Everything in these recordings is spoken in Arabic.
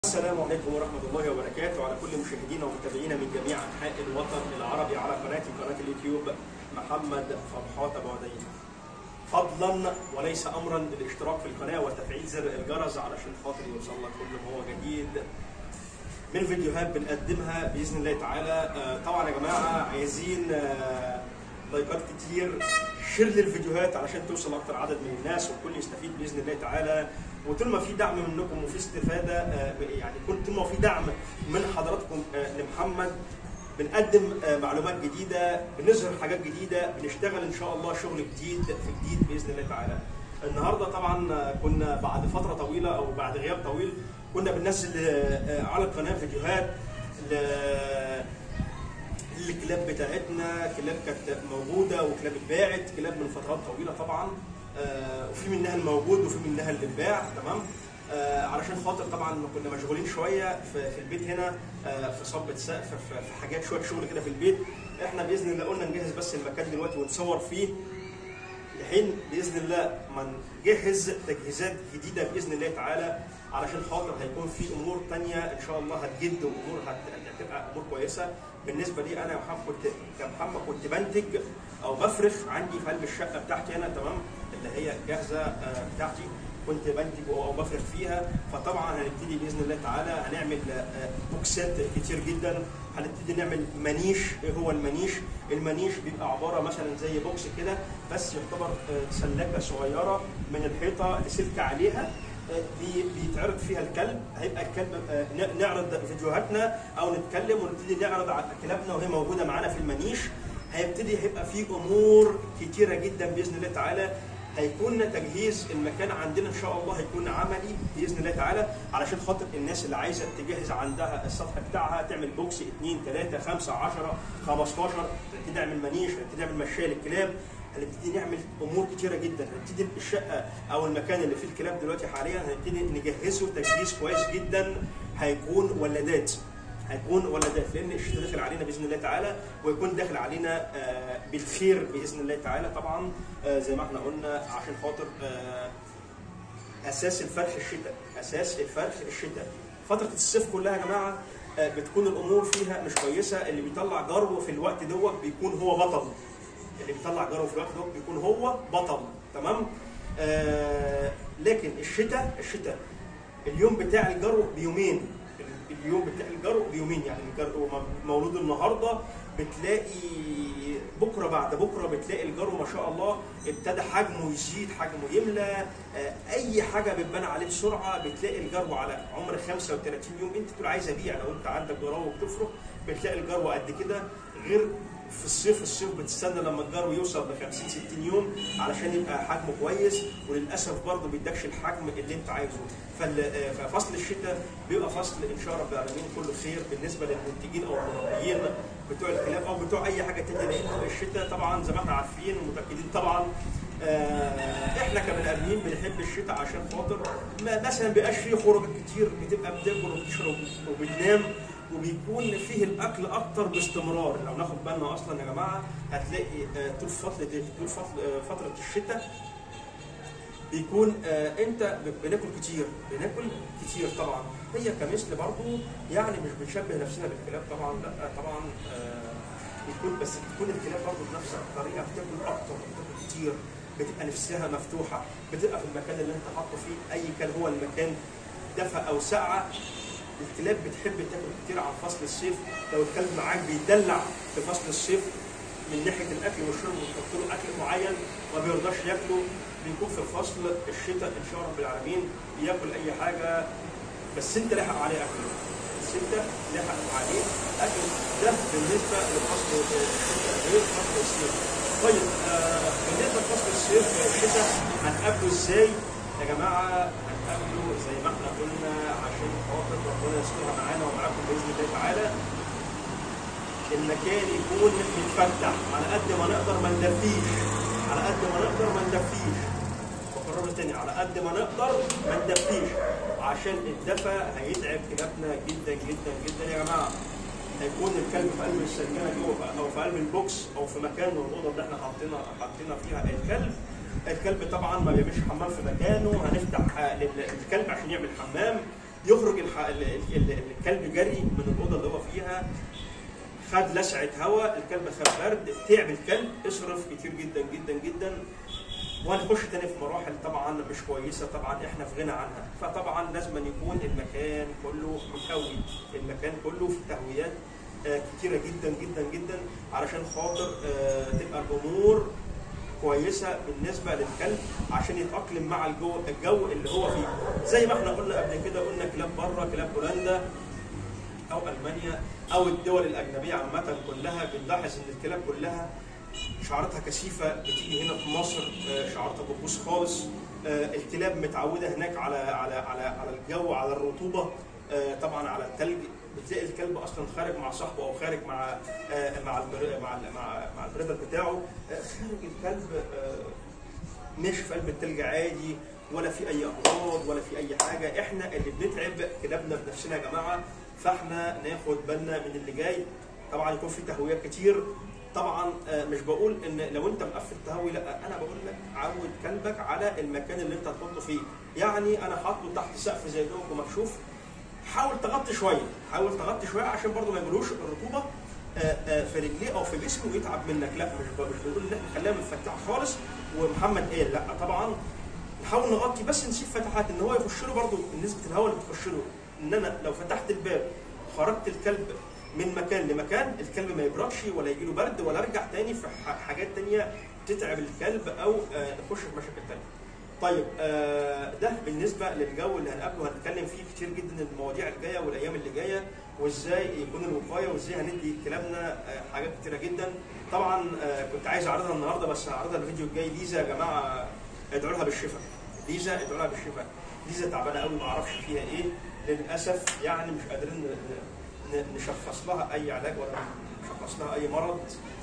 السلام عليكم ورحمة الله وبركاته على كل مشاهدينا ومتابعينا من جميع أنحاء الوطن العربي على قناة اليوتيوب محمد فرحات أبو عدي. فضلا وليس أمرا بالاشتراك في القناة وتفعيل زر الجرس علشان خاطر يوصلك كل ما هو جديد من فيديوهات بنقدمها بإذن الله تعالى. طبعا يا جماعة عايزين لايكات كتير، شير للفيديوهات علشان توصل اكتر عدد من الناس والكل يستفيد باذن الله تعالى. وطول ما في دعم منكم وفي استفاده يعني طول ما في دعم من حضراتكم لمحمد بنقدم معلومات جديده، بنظهر حاجات جديده، بنشتغل ان شاء الله شغل جديد في جديد باذن الله تعالى. النهارده طبعا كنا بعد فتره طويله او بعد غياب طويل كنا بننزل على القناه فيديوهات الكلاب بتاعتنا، كلاب كانت موجوده وكلاب اتباعت، كلاب من فترات طويله طبعا، وفي منها الموجود وفي منها اللي اتباع، تمام. علشان خاطر طبعا كنا مشغولين شويه في البيت هنا، في صبة سقف، في حاجات شويه شغل كده في البيت. احنا باذن الله قلنا نجهز بس المكان دلوقتي ونصور فيه لحين باذن الله ما نجهز تجهيزات جديده باذن الله تعالى، علشان خاطر هيكون في امور ثانيه ان شاء الله هتجد، وامور هتبقى امور كويسه. بالنسبه لي انا كمحمد كنت بنتج او بفرخ عندي في قلب الشقه بتاعتي انا، تمام، اللي هي جاهزه بتاعتي، كنت بنتج او بفرخ فيها. فطبعا هنبتدي باذن الله تعالى هنعمل بوكسات كتير جدا، هنبتدي نعمل منيش. ايه هو المنيش؟ المنيش بيبقى عباره مثلا زي بوكس كده، بس يعتبر سلاكه صغيره من الحيطه لسلك عليها، بيتعرض فيها الكلب. هيبقى الكلب نعرض فيديوهاتنا او نتكلم ونبتدي نعرض على كلابنا وهي موجوده معانا في المنيش. هيبقى في امور كتيره جدا باذن الله تعالى. هيكون تجهيز المكان عندنا ان شاء الله هيكون عملي باذن الله تعالى، علشان خاطر الناس اللي عايزه تجهز عندها السطح بتاعها، تعمل بوكس 2 3 5 10 15، تبتدي نعمل منيش، تبتدي نعمل مشايه للكلاب، هنبتدي نعمل امور كتيره جدا. هنبتدي الشقه او المكان اللي فيه الكلاب دلوقتي حاليا هنبتدي نجهزه تجهيز كويس جدا. هيكون ولادات، لان الشتاء داخل علينا باذن الله تعالى، ويكون داخل علينا بالخير باذن الله تعالى. طبعا زي ما احنا قلنا عشان خاطر اساس الفرخ الشتاء. فتره الصيف كلها يا جماعه بتكون الامور فيها مش كويسه. اللي بيطلع جرو في الوقت دوت بيكون هو بطل، تمام. لكن الشتاء اليوم بتاع الجرو بيومين، يعني الجرو مولود النهارده بتلاقي بكره بعد بكره بتلاقي الجرو ما شاء الله ابتدى حجمه يزيد، حجمه يملى، اي حاجه بتبان عليه بسرعه. بتلاقي الجرو على عمر 35 يوم انت تقول عايز ابيع، لو انت عندك جرو وبتفرخ بتلاقي الجرو قد كده. غير في الصيف بتستنى لما الجرو يوصل ل 50 60 يوم علشان يبقى حجمه كويس، وللاسف برضه ما بيدكش الحجم اللي انت عايزه. ففصل الشتاء بيبقى فصل ان شاء رب العالمين كله خير بالنسبه للمنتجين او المربيين بتوع الكلاب او بتوع اي حاجه ثانيه، لان الشتاء طبعا زي ما احنا عارفين ومتاكدين طبعا احنا كبني ادمين بنحب الشتاء عشان خاطر مثلا ما بيبقاش فيه خروج كتير، بتبقى بتاكل وبتشرب وبتنام، وبيكون فيه الاكل اكتر باستمرار. لو ناخد بالنا اصلا يا جماعه هتلاقي طول فتره الشتاء بيكون انت بناكل كتير طبعا. هي كمثل برضه يعني مش بنشبه نفسنا بالكلاب طبعا، لا طبعا بتكون الكلاب برضه بنفس الطريقه بتاكل اكتر، بتاكل كتير، بتبقى نفسها مفتوحه، بتبقى في المكان اللي انت حاطه فيه اي كان هو المكان دفى او سقعه. الكلاب بتحب تاكل كتير عن فصل الصيف. لو الكلب معاك بيدلع في فصل الصيف من ناحيه الاكل والشرب وتحط له اكل معين ما بيرضاش ياكله، بيكون في فصل الشتاء ان شاء رب العالمين بياكل اي حاجه، بس انت لاحق عليه اكل، ده بالنسبه لفصل الشتاء غير فصل الصيف. طيب بالنسبه لفصل الصيف الشتاء هنقابله ازاي يا جماعه؟ هنقابله زي ما احنا قلنا عشان خاطر ربنا يسترها معانا ومعاكم باذن الله تعالى. المكان يكون متفتح على قد ما نقدر، ما ندفيش، بكرر تاني، على قد ما نقدر ما ندفيش، عشان الدفا هيتعب كلابنا جدا جدا جدا يا جماعه. هيكون الكلب في قلب السرجانه جوه او في قلب البوكس او في مكان من الاوضه اللي احنا حاطينها فيها الكلب طبعا ما بيعملش حمام في مكانه. هنفتح للكلب عشان يعمل حمام، يخرج الكلب جري من الاوضه اللي هو فيها، خد لسعه هواء، الكلب خد برد، تعب الكلب، اصرف كتير جدا جدا جدا، وهنخش تاني في مراحل طبعا مش كويسه، طبعا احنا في غنى عنها. فطبعا لازم يكون المكان كله مكوي، المكان كله في تهويات كتيره جدا جدا جدا علشان خاطر تبقى الامور كويسه بالنسبه للكلب عشان يتاقلم مع الجو اللي هو فيه. زي ما احنا قلنا قبل كده، قلنا كلاب بره، كلاب هولندا او المانيا او الدول الاجنبيه عامه كلها، بنلاحظ ان الكلاب كلها شعرتها كثيفه، بتيجي هنا في مصر شعرتها بتبوظ خالص. الكلاب متعوده هناك على الجو، على الرطوبه، طبعا على الثلج. بتلاقي الكلب اصلا خارج مع صاحبه او خارج مع البريدر بتاعه، خارج الكلب مش في قلب الثلج عادي، ولا في اي امراض ولا في اي حاجه. احنا اللي بنتعب كلابنا بنفسنا يا جماعه، فاحنا ناخد بالنا من اللي جاي. طبعا يكون في تهويات كتير. طبعا مش بقول ان لو انت مقفل تهوي، لا، انا بقول لك عود كلبك على المكان اللي انت هتحطه فيه. يعني انا حاطه تحت سقف زي ده ومكشوف، حاول تغطي شويه، حاول تغطي شويه عشان برضه ما يجيلوش الرطوبه في رجليه او في جسمه ويتعب منك. لا، مش بقول ان احنا نخليها مفتحه خالص ومحمد قال لا، طبعا نحاول نغطي بس نسيب فتحات ان هو يخش له برضه نسبه الهواء اللي بتخش له. ان انا لو فتحت الباب خرجت الكلب من مكان لمكان، الكلب ما يبردش ولا يجي له برد ولا ارجع تاني في حاجات تانيه تتعب الكلب او نخش في مشاكل تانيه. طيب ده بالنسبه للجو اللي هنقابله، هنتكلم فيه كتير جدا المواضيع الجايه والايام اللي جايه، وازاي يكون الوقايه وازاي هندي كلابنا حاجات كتيره جدا. طبعا كنت عايز اعرضها النهارده بس هعرضها الفيديو الجاي. ليزا يا جماعه ادعوا لها بالشفاء، ليزا ادعوا لها بالشفاء. ليزا تعبانه قوي، ما اعرفش فيها ايه للاسف، يعني مش قادرين نشخص لها اي علاج ولا نشخص لها اي مرض.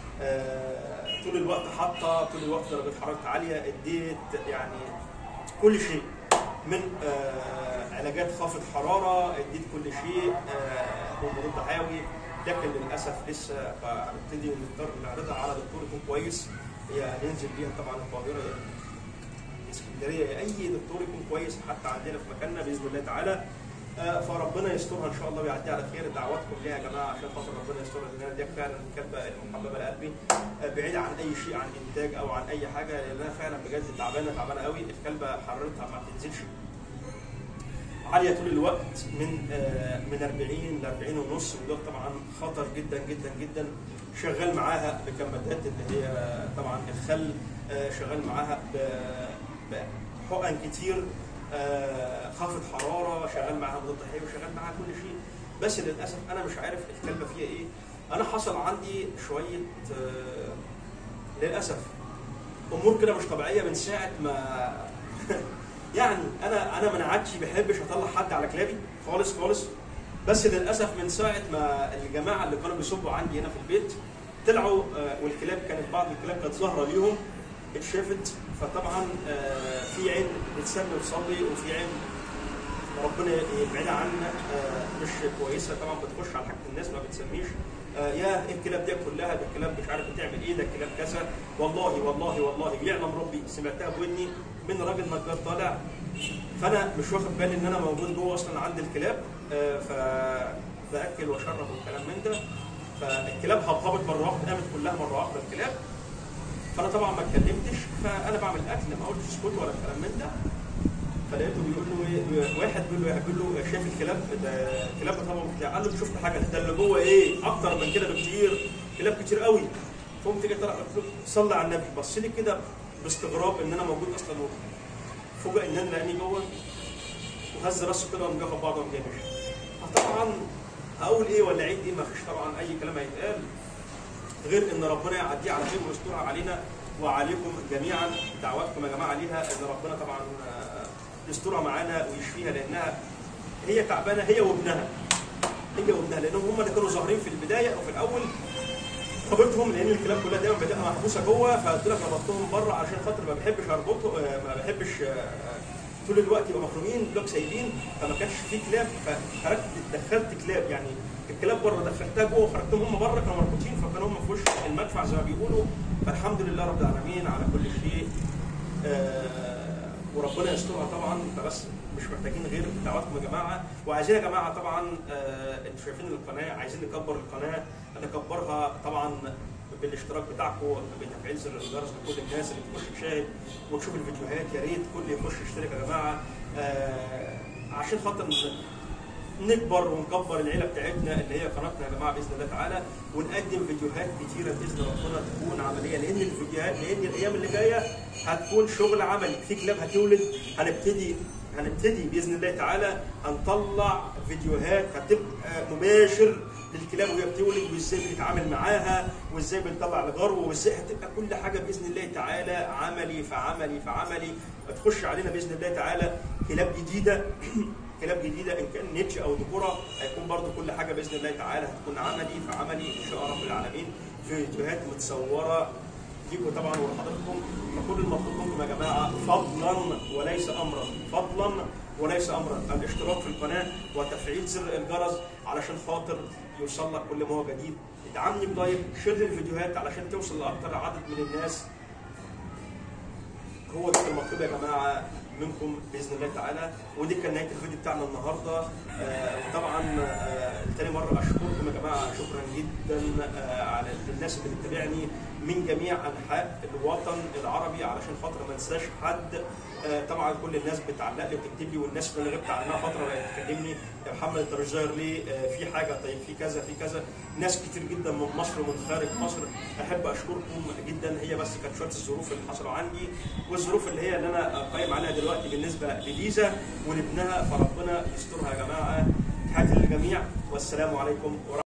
طول الوقت حاطه، طول الوقت درجه حرارتها عاليه، اديت يعني كل شيء من علاجات خافض حراره، اديت كل شيء مضاد حيوي، لكن للاسف لسه. فنبتدي نضطر نعرضها على دكتور يكون كويس، ننزل بيها طبعا القاهره اسكندريه، اي دكتور يكون كويس حتى عندنا في مكاننا باذن الله تعالى. فربنا يسترها ان شاء الله ويعدي على خير. دعواتكم ليها يا جماعه عشان خاطر ربنا يسترها، لان دي فعلا الكلبه المحببه لقلبي، بعيده عن اي شيء، عن انتاج او عن اي حاجه، لانها فعلا بجد تعبانه قوي. الكلبه حرارتها ما بتنزلش، عاليه طول الوقت من 40 ل 40 ونص، وده طبعا خطر جدا جدا جدا. شغال معاها بكمادات اللي هي طبعا الخل، شغال معاها بحقن كتير، خافض حراره، شغال معاها مضاد حيوي، شغال معاها كل شيء. بس للاسف انا مش عارف الكلبه فيها ايه. انا حصل عندي شويه للاسف امور كده مش طبيعيه من ساعه ما يعني انا ما عادش بحبش اطلع حد على كلابي خالص خالص، بس للاسف من ساعه ما الجماعه اللي كانوا بيصبوا عندي هنا في البيت طلعوا، والكلاب كانت بعض الكلاب كانت ظاهره ليهم اتشافت. فطبعا في عين بتسمي وتصلي، وفي عين ربنا يبعدها عنا مش كويسه، طبعا بتخش على حاجه الناس ما بتسميش. يا الكلاب دي كلها، ده الكلاب مش عارف بتعمل ايه، ده الكلاب كذا. والله والله والله يعلم ربي سمعتها بودني من راجل نجار طالع، فانا مش واخد بالي ان انا موجود جوه اصلا عند الكلاب، فباكل واشرب والكلام من ده. فالكلاب هبطت مره واحده، قامت كلها مره واحده الكلاب. فانا طبعا ما اتكلمتش، فانا بعمل اكل ما قلتش اسكت ولا الكلام من ده. فلقيته بيقول له واحد بيقول له شايف الكلاب ده، الكلاب طبعا بتاع، قال له شفت حاجه، ده اللي جوه ايه اكتر من كده بكتير، كلاب كتير قوي. فقمت جاي طلع قلت له صلي على النبي، بص لي كده باستغراب ان انا موجود اصلا، فوجئ ان انا لقاني جوه، وهز راسه كده وقام جاي خد بعضه وقام جاي ماشي. فطبعا هقول ايه ولا عيد ايه، ما فيش طبعا اي كلام هيتقال غير ان ربنا يعديه على خير ويسترها علينا وعليكم جميعا. دعواتكم يا جماعه ليها ان ربنا طبعا يسترها معانا ويشفيها، لانها هي تعبانه، هي وابنها لانهم هم اللي كانوا ظاهرين في البدايه او في الاول. ربطهم لان الكلاب كلها دايما بتبقى محبوسه جوه، فقلت لك ربطتهم بره عشان خاطر ما بحبش اربطهم، ما بحبش طول الوقت يبقوا مخرومين دول سايبين، فما كانش في كلاب، فخرجت دخلت كلاب، يعني الكلاب بره دخلتها جوه وخرجتهم هم بره، كانوا مربوطين، فكانوا هم في وش المدفع زي ما بيقولوا. فالحمد لله رب العالمين على كل شيء، وربنا يسترها طبعا. فبس مش محتاجين غير دعواتكم يا جماعه. وعايزين يا جماعه طبعا انتوا شايفين القناه، عايزين نكبر القناه، نكبرها طبعا بالاشتراك بتاعكم، بتفعيل زر الجرس لكل الناس اللي بتخش تشاهد وتشوف الفيديوهات. يا ريت كل يخش يشترك يا جماعه عشان خاطر نكبر ونكبر العيله بتاعتنا اللي هي قناتنا يا جماعه باذن الله تعالى، ونقدم فيديوهات كتيره باذن ربنا تكون عمليه، لان الايام اللي جايه هتكون شغل عملي، في كلاب هتولد، هنبتدي باذن الله تعالى هنطلع فيديوهات هتبقى مباشر للكلاب وهي بتولد، وازاي بنتعامل معاها، وازاي بنطلع الغرو، وازاي هتبقى كل حاجه باذن الله تعالى عملي فعملي. هتخش علينا باذن الله تعالى كلاب جديده كلاب جديده ان كان نيتش او ذكوره، هيكون برضو كل حاجه باذن الله تعالى هتكون عملي ان شاء رب العالمين، في فيديوهات متصوره ليكم طبعا ولحضراتكم. فكل المطلوب منكم يا جماعه فضلا وليس امرا الاشتراك في القناه وتفعيل زر الجرس علشان خاطر يوصل لك كل ما هو جديد. ادعمني بلايك، شير الفيديوهات علشان توصل لاكثر عدد من الناس. هو ده المطلوب يا جماعه منكم باذن الله تعالى. ودي كان نهايه الفيديو بتاعنا النهارده. وطبعا تاني مره اشكركم يا جماعه، شكرا جدا على الناس اللي بتتابعني من جميع انحاء الوطن العربي، علشان خاطر ما انساش حد. طبعا كل الناس بتعلق لي وتكتب لي، والناس اللي غبت عنها فتره تكلمني يا محمد انت مش ظاهر ليه، في حاجه، طيب في كذا. ناس كتير جدا من مصر ومن خارج مصر، احب اشكركم جدا. هي بس كانت شويه الظروف اللي حصلوا عندي، والظروف اللي هي اللي انا قايم عليها دلوقتي بالنسبه لليزا ولابنها، فربنا يسترها يا جماعه. تحياتي للجميع والسلام عليكم ورحمه الله.